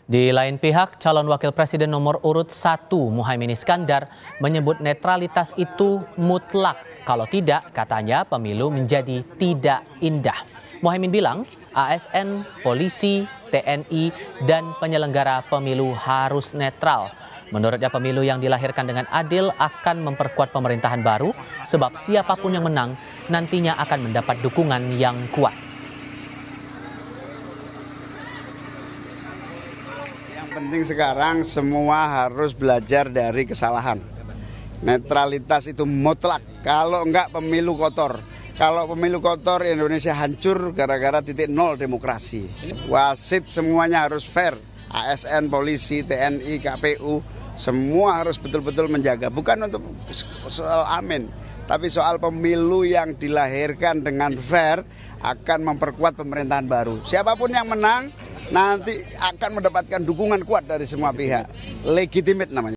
Di lain pihak, calon wakil presiden nomor urut 1 Muhaimin Iskandar menyebut netralitas itu mutlak. Kalau tidak, katanya pemilu menjadi tidak indah. Muhaimin bilang ASN, polisi, TNI, dan penyelenggara pemilu harus netral. Menurutnya pemilu yang dilahirkan dengan adil akan memperkuat pemerintahan baru sebab siapapun yang menang nantinya akan mendapat dukungan yang kuat. Yang penting sekarang semua harus belajar dari kesalahan. Netralitas itu mutlak, kalau enggak pemilu kotor. Kalau pemilu kotor Indonesia hancur gara-gara titik nol demokrasi. Wasit semuanya harus fair, ASN, polisi, TNI, KPU, semua harus betul-betul menjaga. Bukan untuk soal amin, tapi soal pemilu yang dilahirkan dengan fair akan memperkuat pemerintahan baru. Siapapun yang menang nanti akan mendapatkan dukungan kuat dari semua pihak. Legitimate namanya.